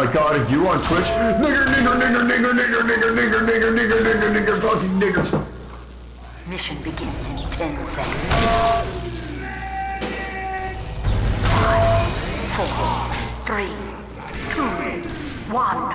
god, are you on Twitch? Nigger, nigger, nigger, nigger, nigger, nigger, nigger, nigger, nigger, nigger, nigger, fucking niggers. Mission begins in 10 seconds. 5, 4, 3, 2, 1.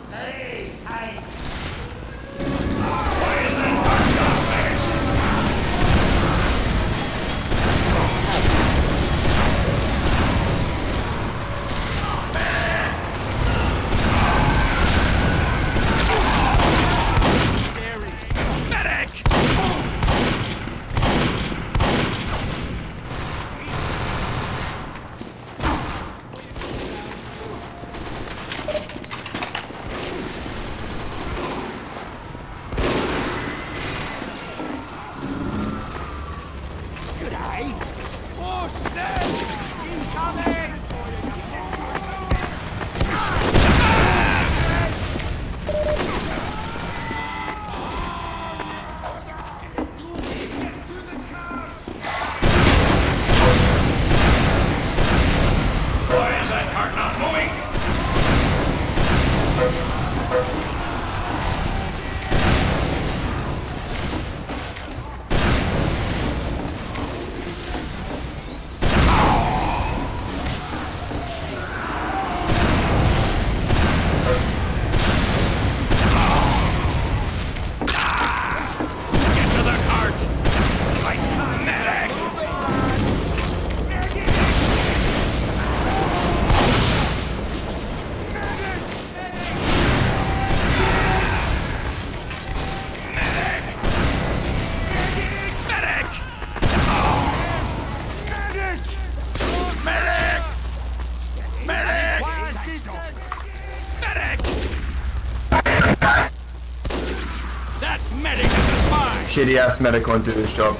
Shitty ass medic won't do his job.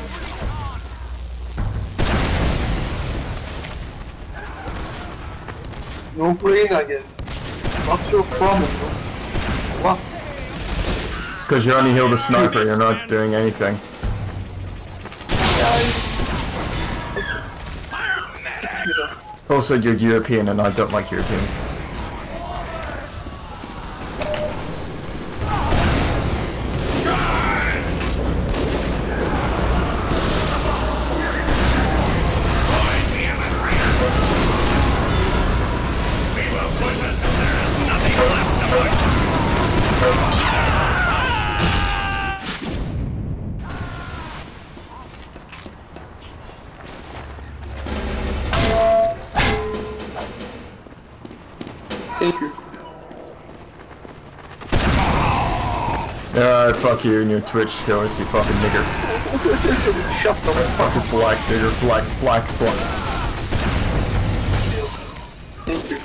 No brain, I guess. What's your problem, bro? What? Because you only heal the sniper, you're not doing anything. Also, you're European and I don't like Europeans. Thank you. Fuck you and your Twitch skills, you fucking nigger. Shut the fuck Fucking black nigger, black. Thank you.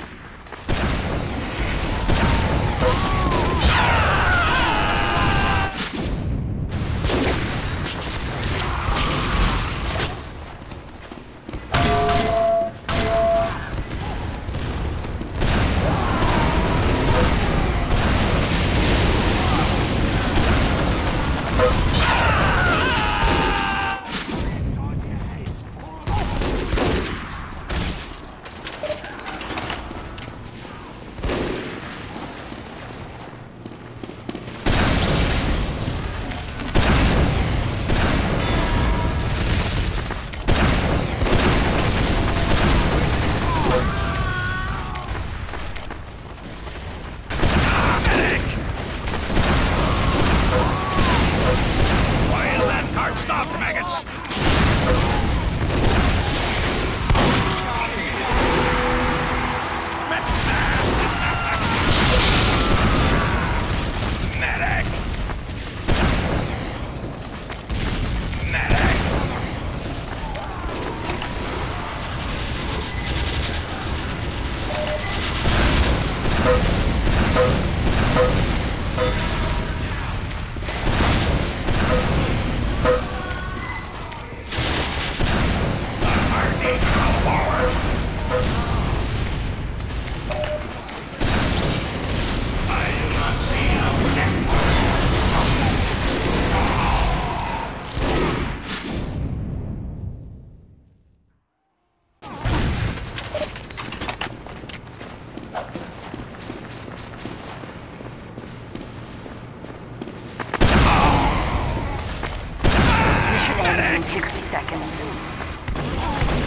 in 60 seconds.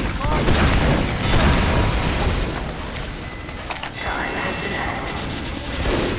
Time has passed.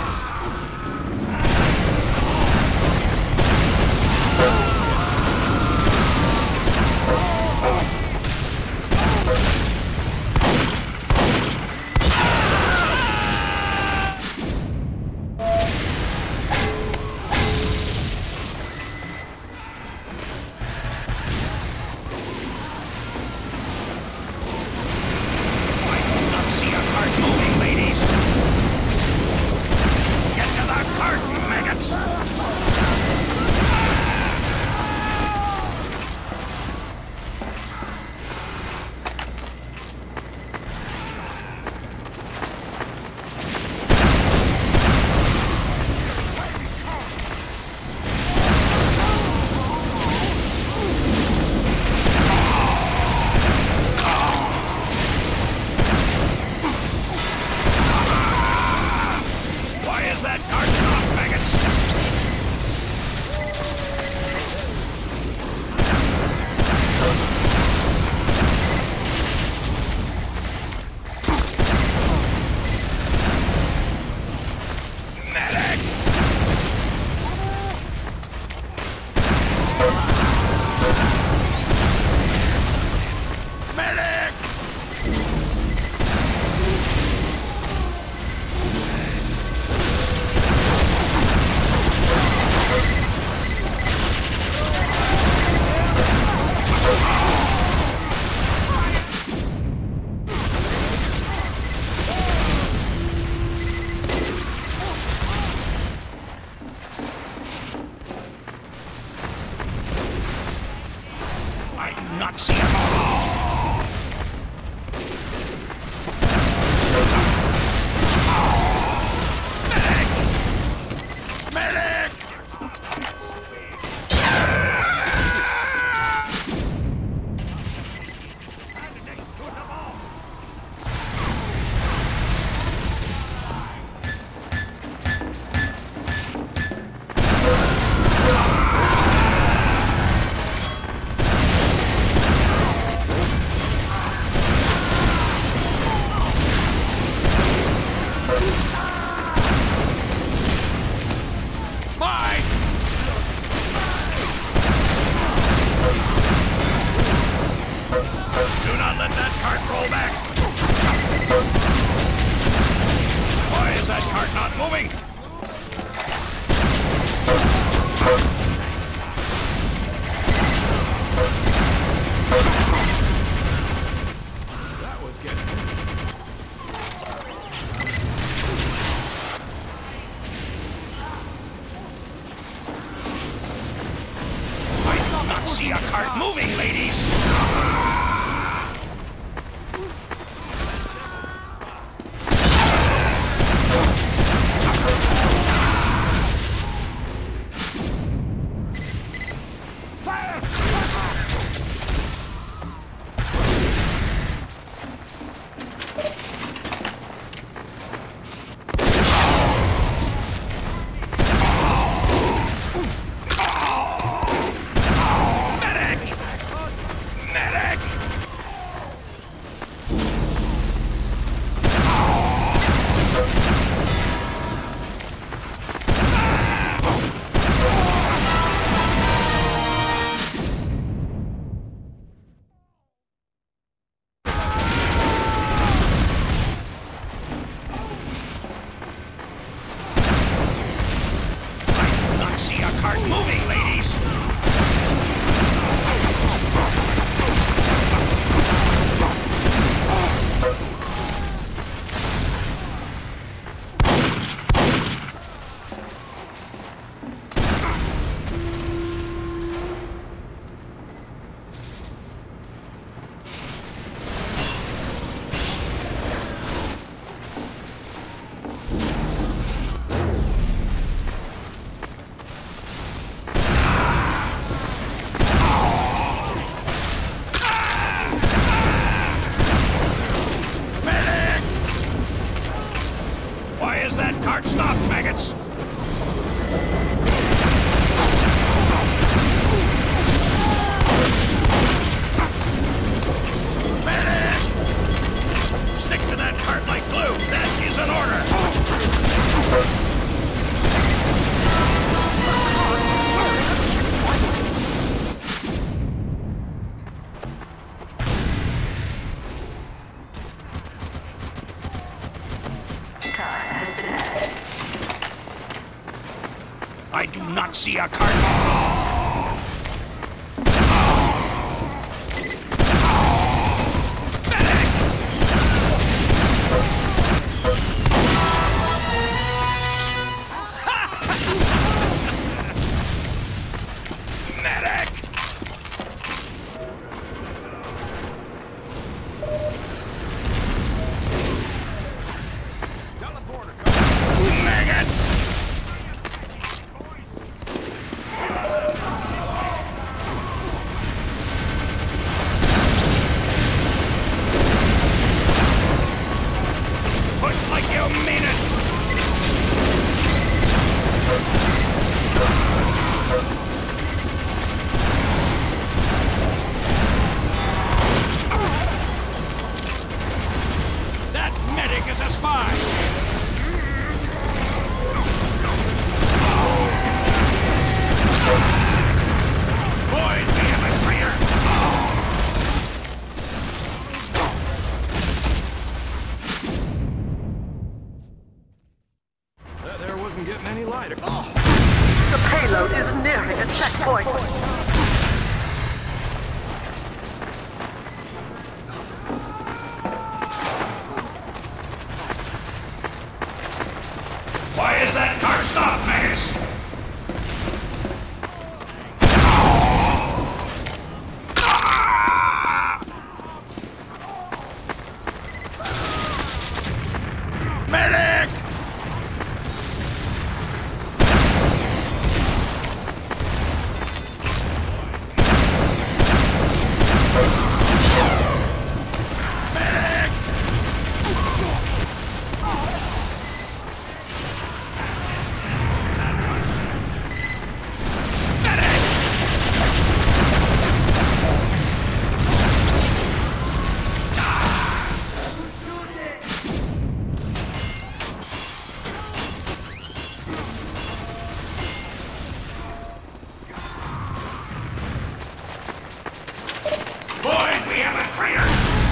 Not see him all. Medic! Medic! Do not let that cart roll back! Why is that cart not moving? That was getting... I do not see a cart moving, ladies! Medic! do not see a cart. Push like you mean it! That medic is a spy! Boys, we have a traitor! There wasn't getting any lighter. The payload is nearing a checkpoint. Why is that car stopped, Magus? Medic! Boys, we have a traitor!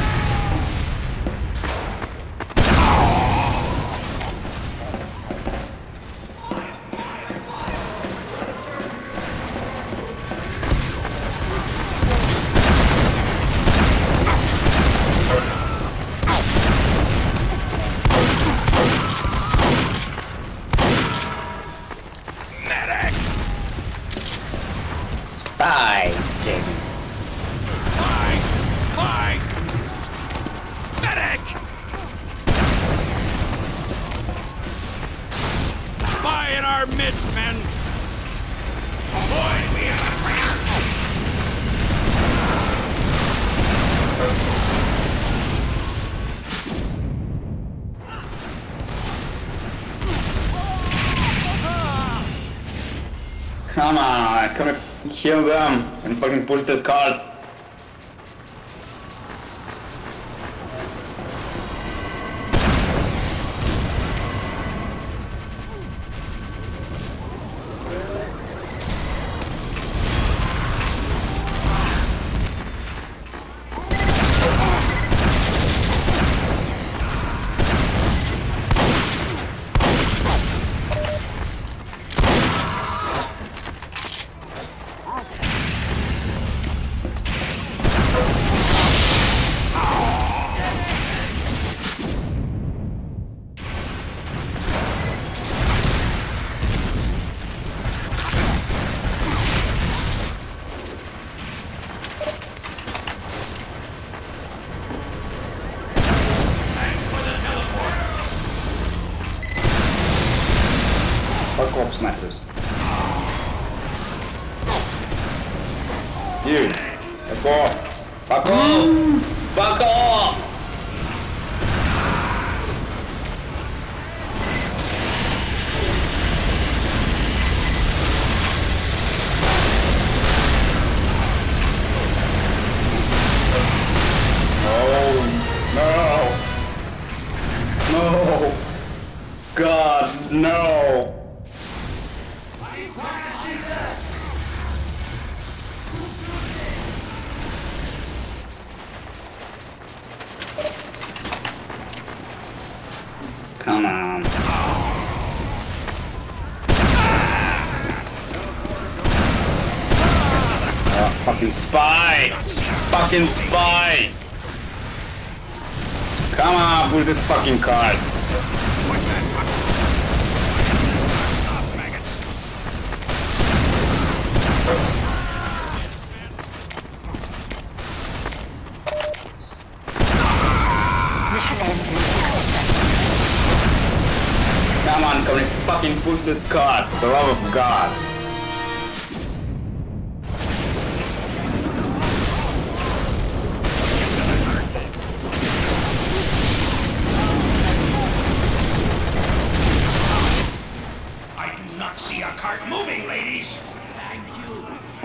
Medic! Spy, Jamie. Fly! Medic! Spy in our midst, men! Boys, we have a traitor! Come on, come and kill them and fucking push the cart. Fuck off, snipers. You! Fuck off! Fuck off! Fuck off! No! God, no! Fucking spy! Fucking spy! Come on, push this fucking card. Come on, come on, fucking push this card, for the love of God. I do not see a cart moving, ladies. Thank you.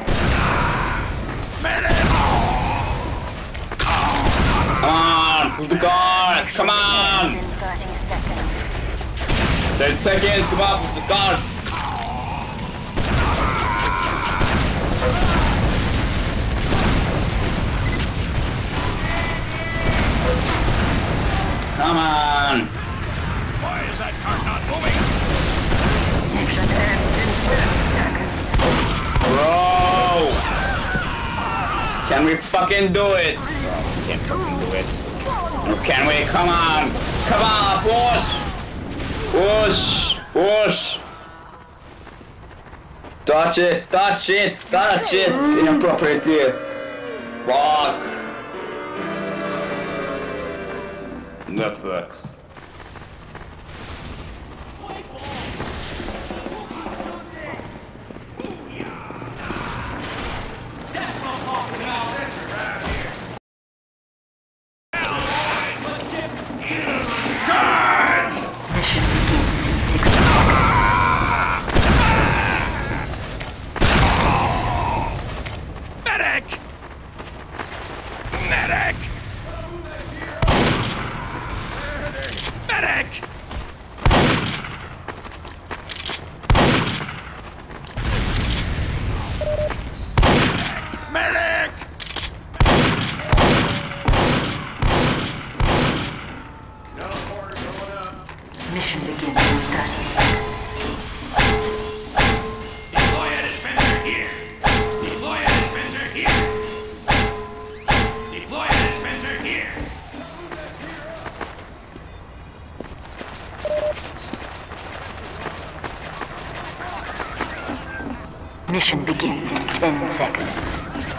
Come on, push the card, come on! 10 seconds, come on, push the card! Come on! Why is that cart not moving? Mission ends in 10 seconds. Bro! Can we fucking do it? We can't fucking do it. No, can we? Come on! Come on, push! Push! Push! Touch it! Touch it! Touch it! Inappropriate! Fuck! That sucks. Mission begins in 60 seconds. Medic! Medic! Medic! Medic! Mission begins in 30 seconds. Deploy a dispenser here. Deploy a dispenser here. Deploy a dispenser here. Mission begins in 10 seconds.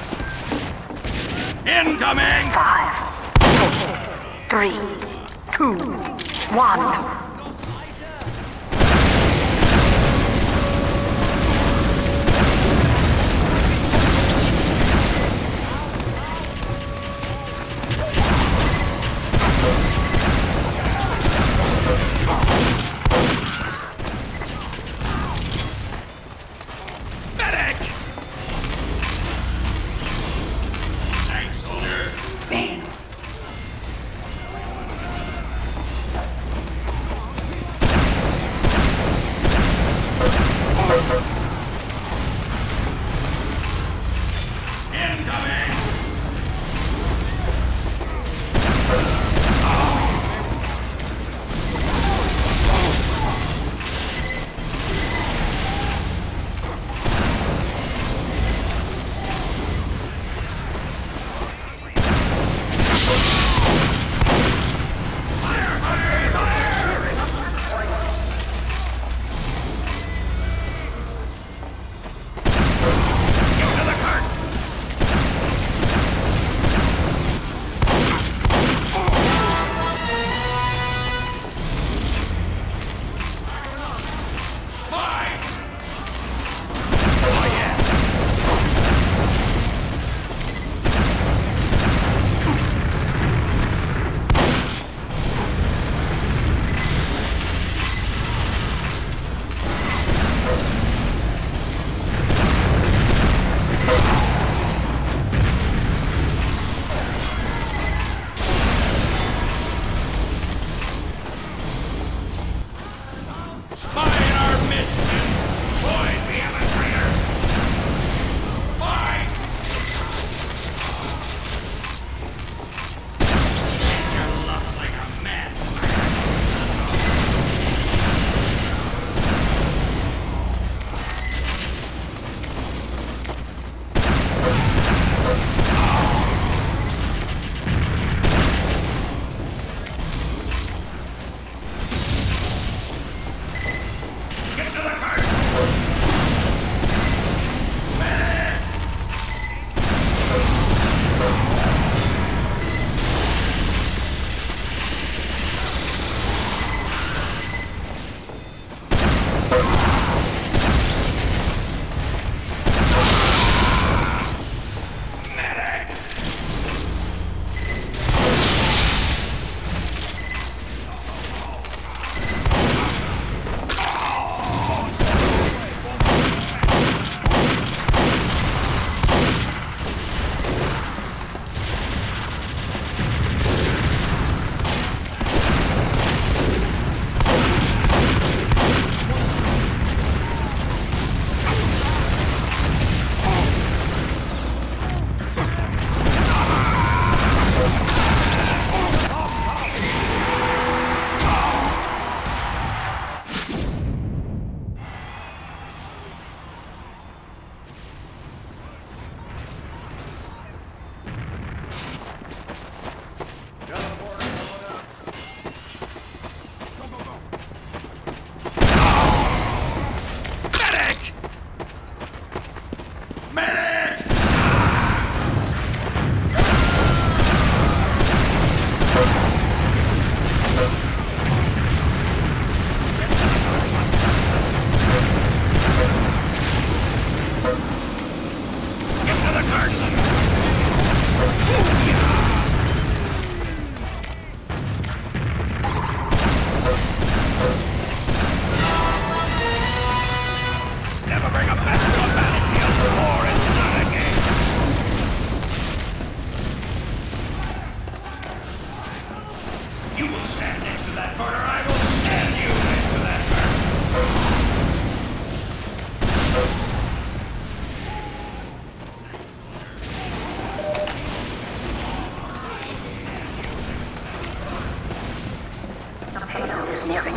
Incoming! 5, 4, 3, 2, 1. Medic! Thanks, soldier.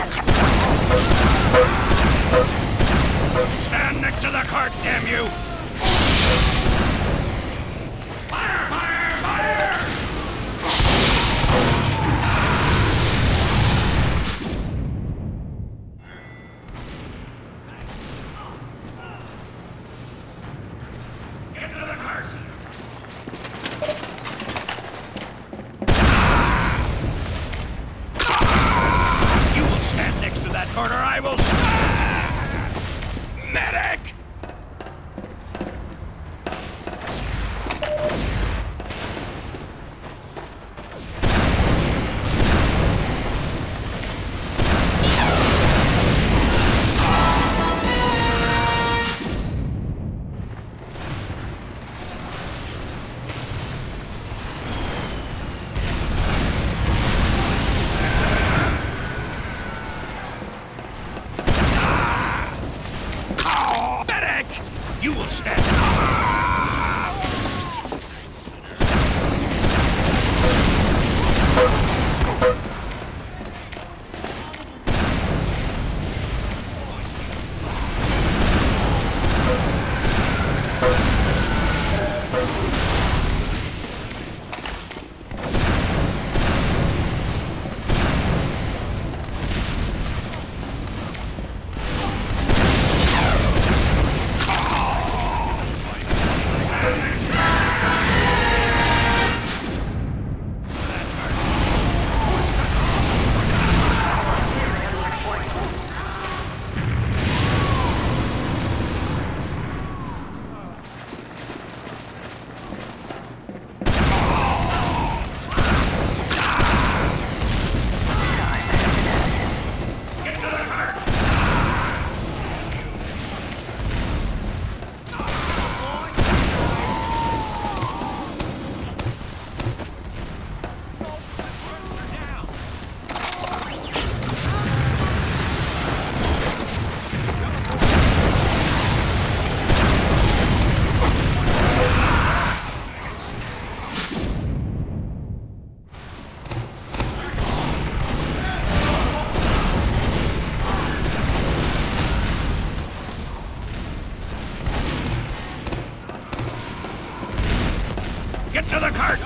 that checkpoint. Stand next to the cart, damn you! Fire! Fire! Fire! Get to the cart! You will stand next to that cart or I will... Medic! You will stand. Get to the cart!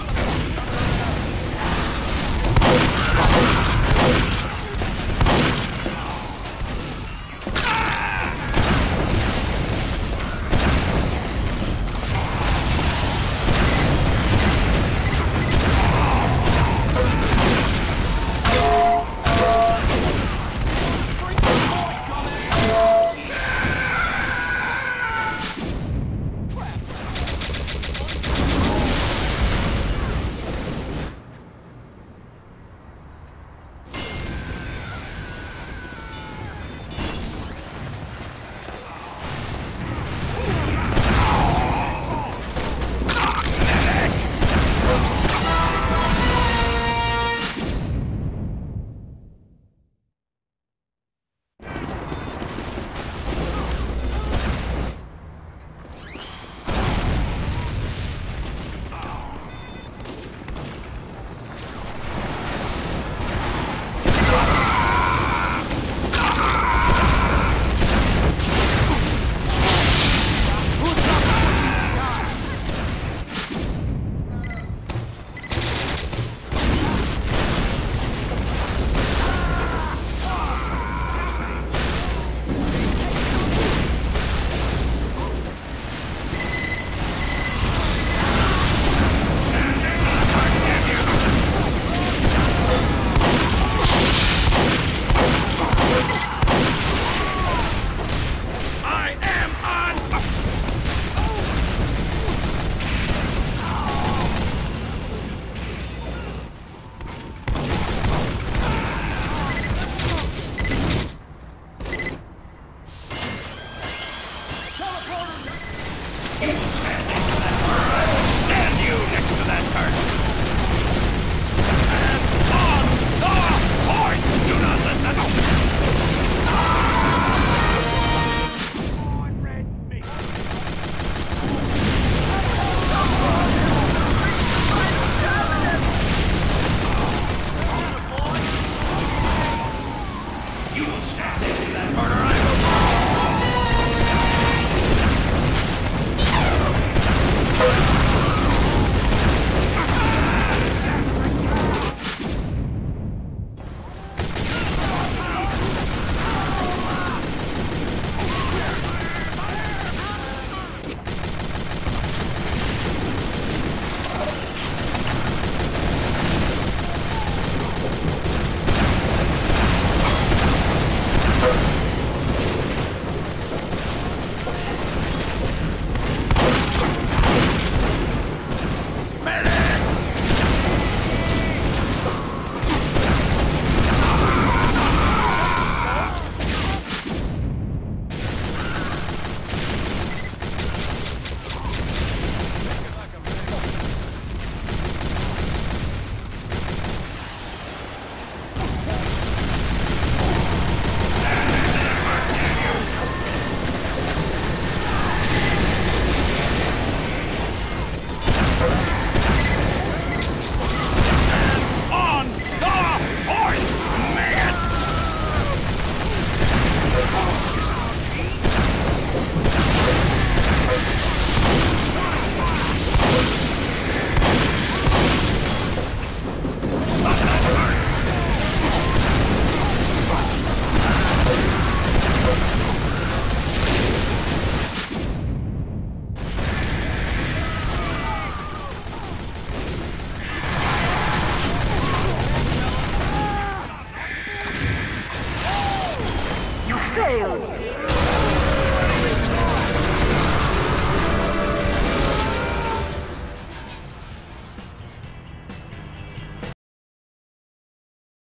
failed.